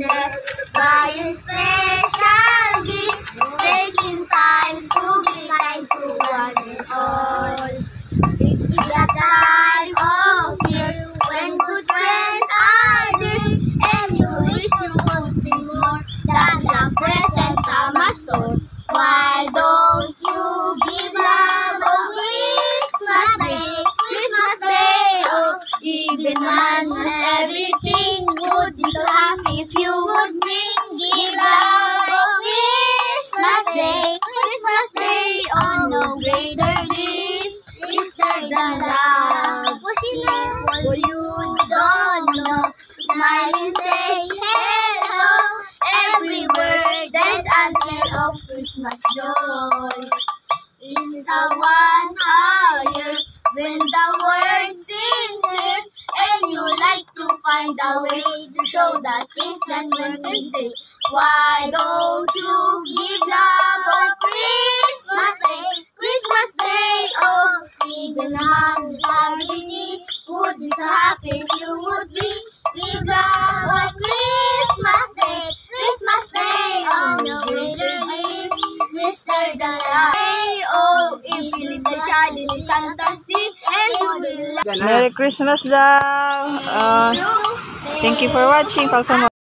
blessed by a special gift, taking time to be kind to one and all. It is a time of year when good friends are there, and you wish you would be more than a present from a soul. Why don't you give love on Christmas Day? Christmas Day, oh, even man and everything would be so happy if you would bring. Give love on Christmas Day. Christmas Day, oh, no greater gift is there than love. For you don't know, smile and say hello. Every word there's an air of Christmas joy. It's a once a year when the word sings here, and you like to find a way to show that things can when they say. Why don't you give love on Christmas Day? Christmas Day, oh, even on the Saturday would be so happy if you would be. Give love on Christmas Day. Christmas Day, oh, no greater gift, Mr. Dalai. Oh, if you leave the child in the Santa's seat, and you will love. Merry Christmas daw. Thank you for watching.